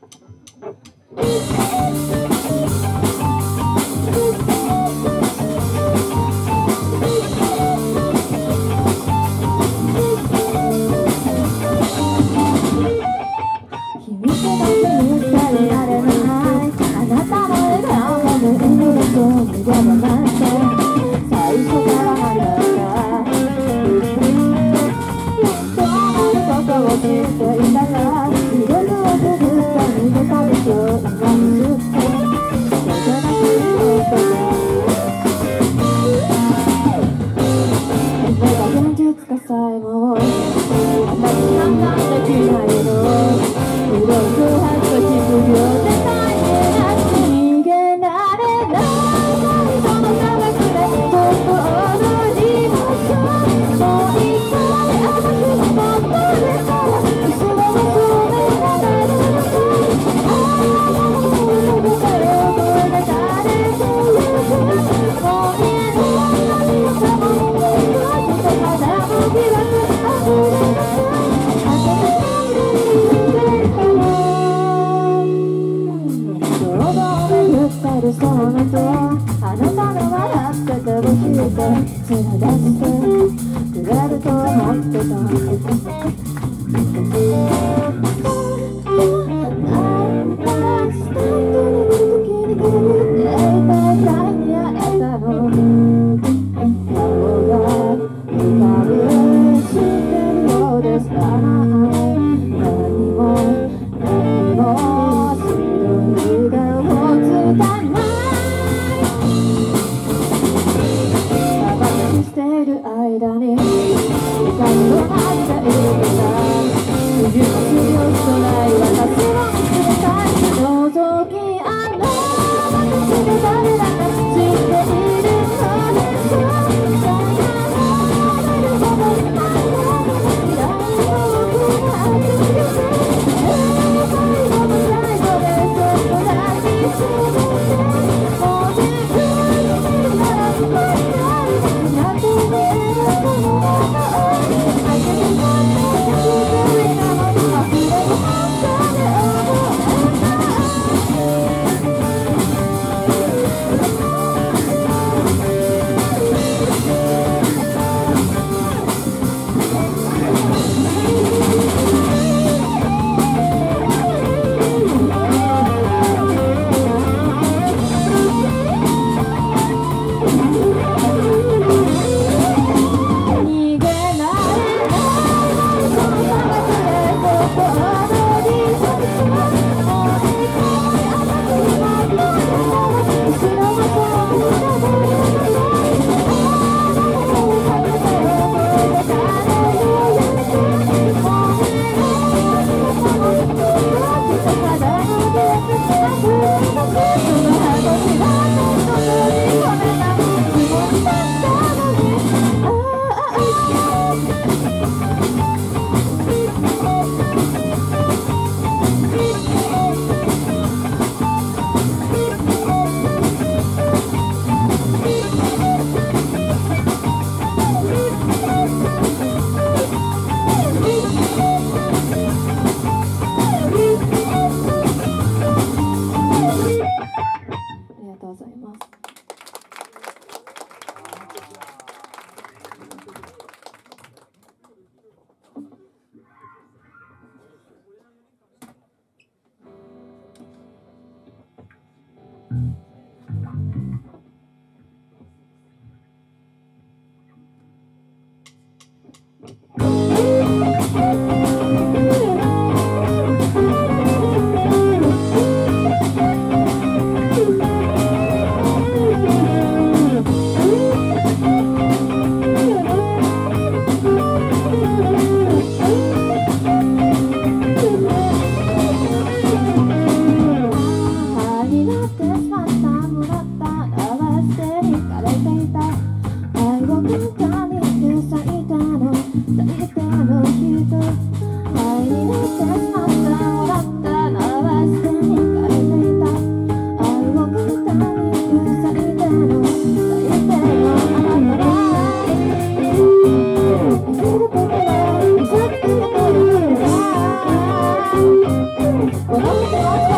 Well,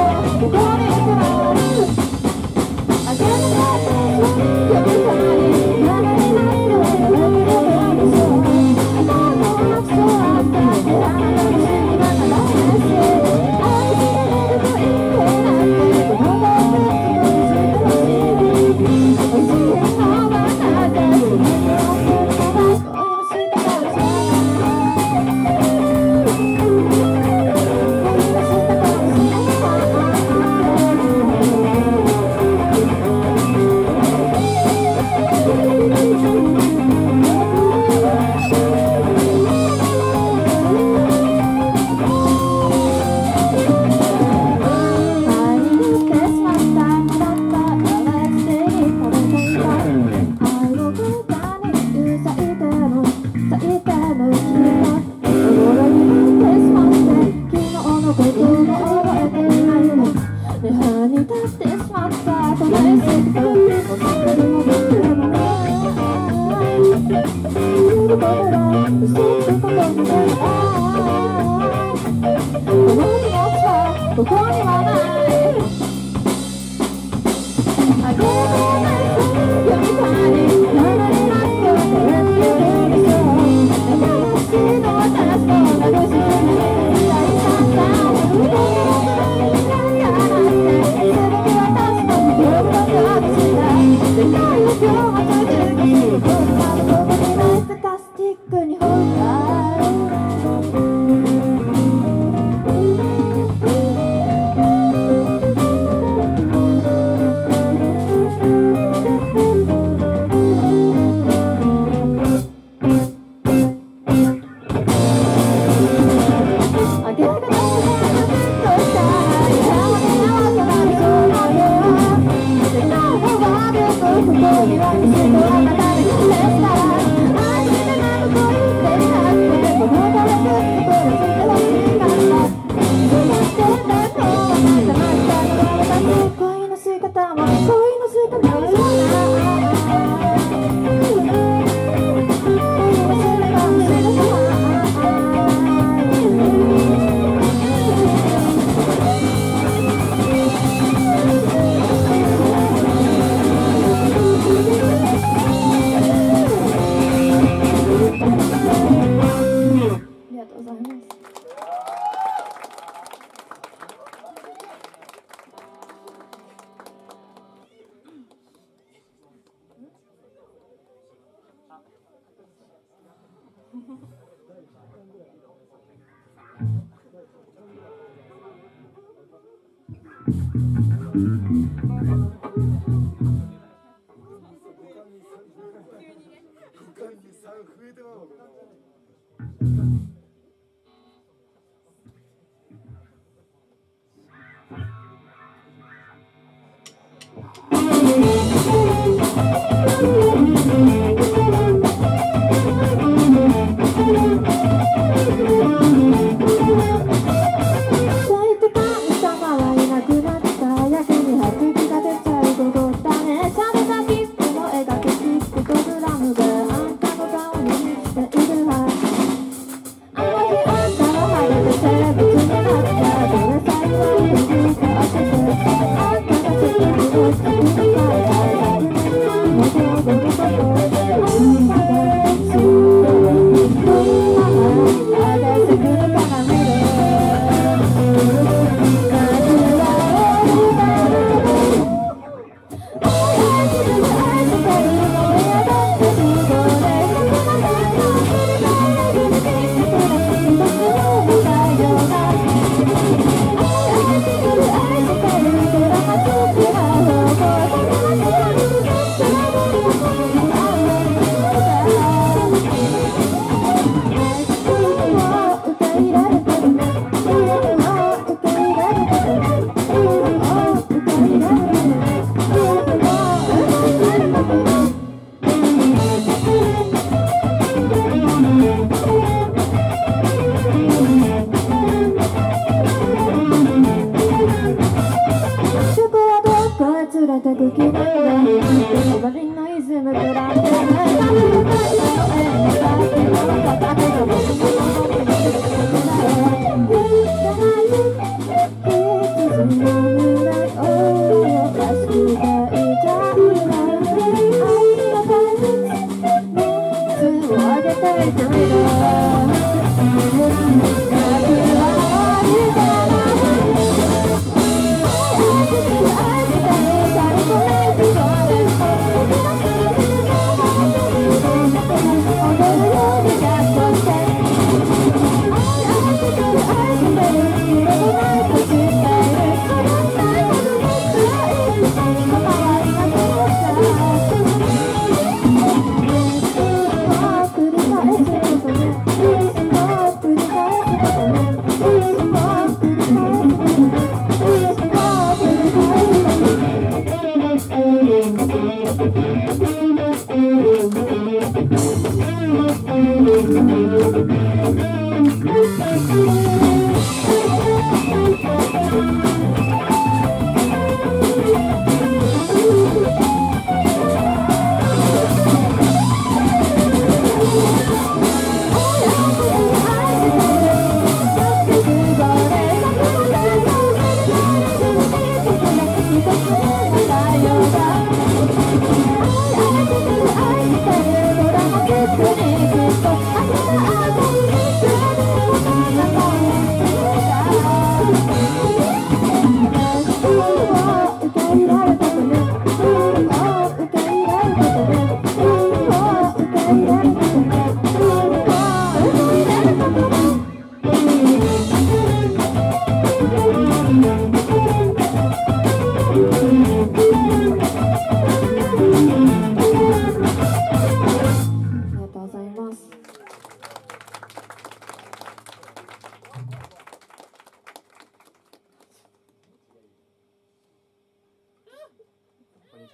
ここにはないあげない読みたい流れなくてるでしょ私の私となくし大惨な動きをやらないすべて私の記憶の形だ世界を今日は閉じるけどこんなとこにないファンタスティックに崩壊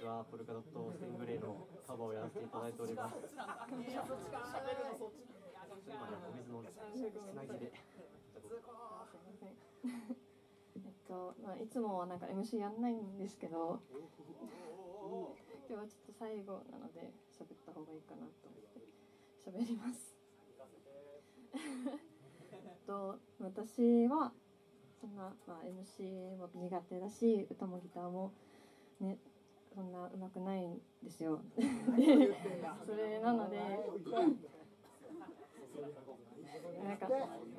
はポルカドットステングレイのカバーをやらせていただいております。今ね、お水のつなぎで。 いつもはなんか MC やんないんですけど、今日はちょっと最後なので喋った方がいいかなと思って喋ります。私はそんな、MC も苦手だし、歌もギターもね、そんな上手くないんですよ。でそれなのでなんか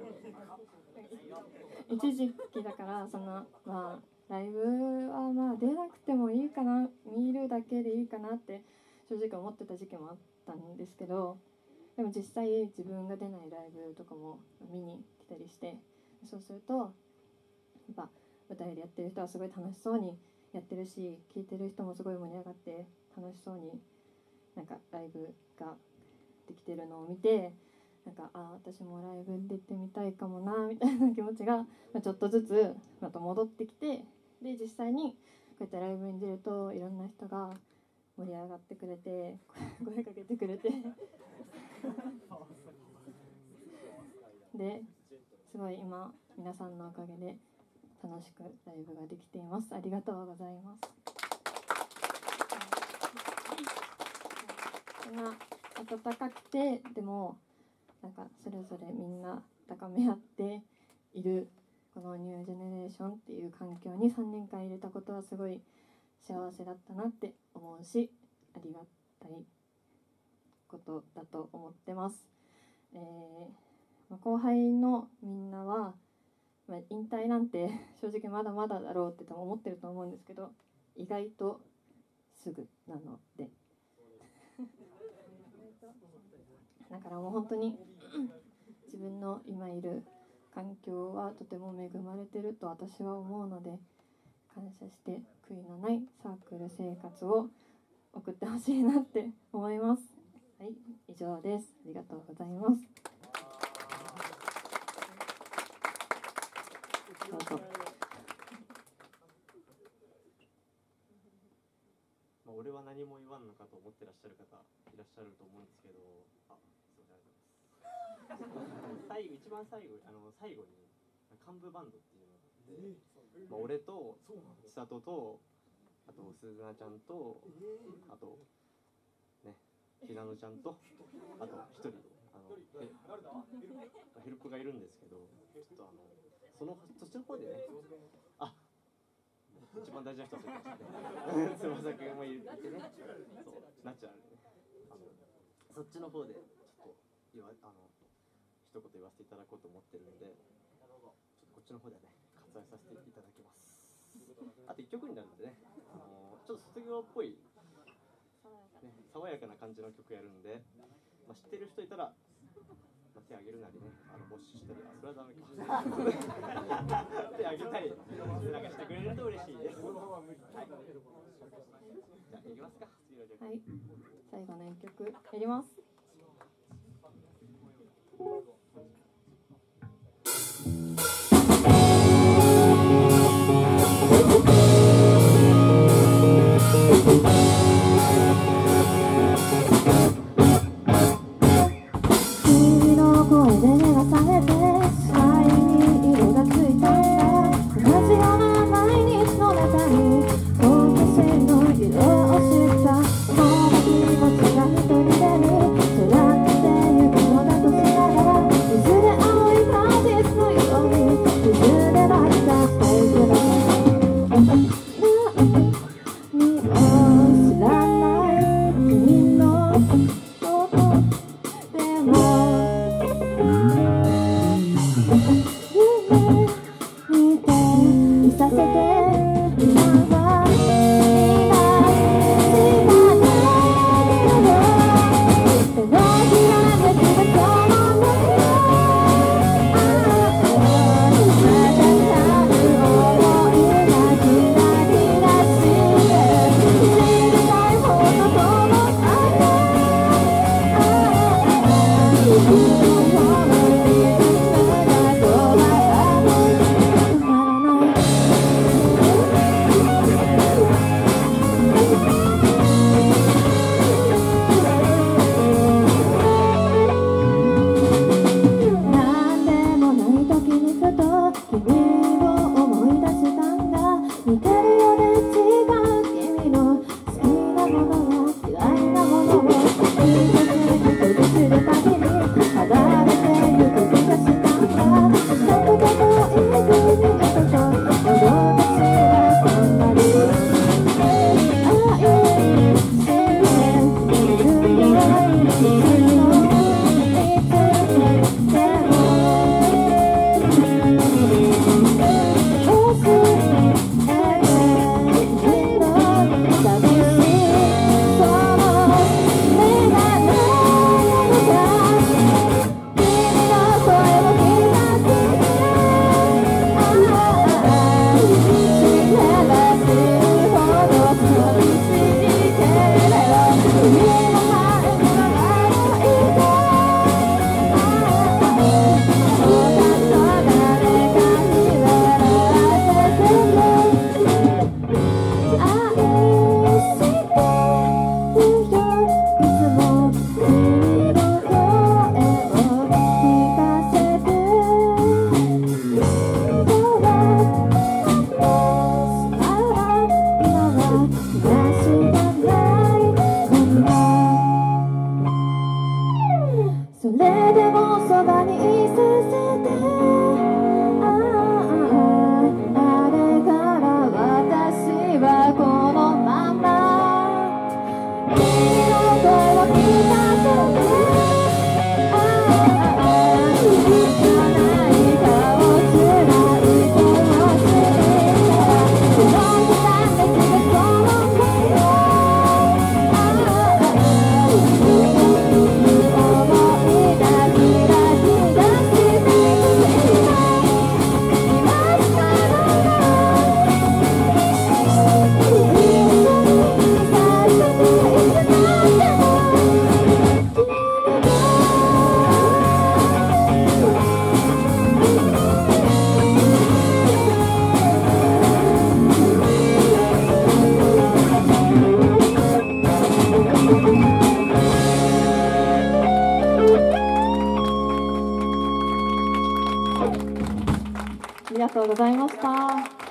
一時期だからそのライブは出なくてもいいかな、見るだけでいいかなって正直思ってた時期もあったんですけど、でも実際自分が出ないライブとかも見に来たりして、そうするとやっぱ舞台でやってる人はすごい楽しそうにやってるし、聴いてる人もすごい盛り上がって楽しそうになんかライブができてるのを見て、なんか私もライブ出てみたいかもなみたいな気持ちがちょっとずつまた戻ってきて、で実際にこうやってライブに出るといろんな人が盛り上がってくれて声かけてくれてですごい今皆さんのおかげで楽しくライブができています。ありがとうございます。そんな温かくてでもなんかそれぞれみんな高め合っているこのニュージェネレーションっていう環境に3年間入れたことはすごい幸せだったなって思うし、ありがたいことだと思ってます。後輩のみんなは、引退なんて正直まだまだだろうって多分思ってると思うんですけど、意外とすぐなのでだからもう本当に自分の今いる環境はとても恵まれてると私は思うので、感謝して悔いのないサークル生活を送ってほしいなって思います。はい、以上です。ありがとうございます。どうぞ。 俺は何も言わんのかと思ってらっしゃる方いらっしゃると思うんですけど、すいません、ありがとうございます。一番最後に幹部バンドっていうのがあって、俺と千里とあと鈴菜ちゃんとあとねひなのちゃんとあと一人ヘルプがいるんですけど、ちょっとそっちの方でね、一番大事な人はそうかもしれない。翼くんもいてね、そうナチュラルでね、そっちの方でちょっと一言言わせていただこうと思ってるんで、ちょっとこっちの方でね割愛させていただきます。あと1曲になるんでね、ちょっと卒業っぽい、ね、爽やかな感じの曲やるんで、知ってる人いたら手あげるなりね、募集したり、それはダメか手あげたりなんかしてくれると嬉しいです。はい、じゃあいきますか。 はい、最後の1曲やります。君の声で目が覚めて愛に色がついた同じような毎日の中に好奇心の色を知った、この気持ちが一人でに空ってゆくのだとしたら、水で青い果実のように水で落下していくの何を知らない君のことでも夢見ていさせて、今はいない時間がいるの、手のひらできたこの目をまたかる想いがキラキラして知りたいほど遠の「 がとうございました。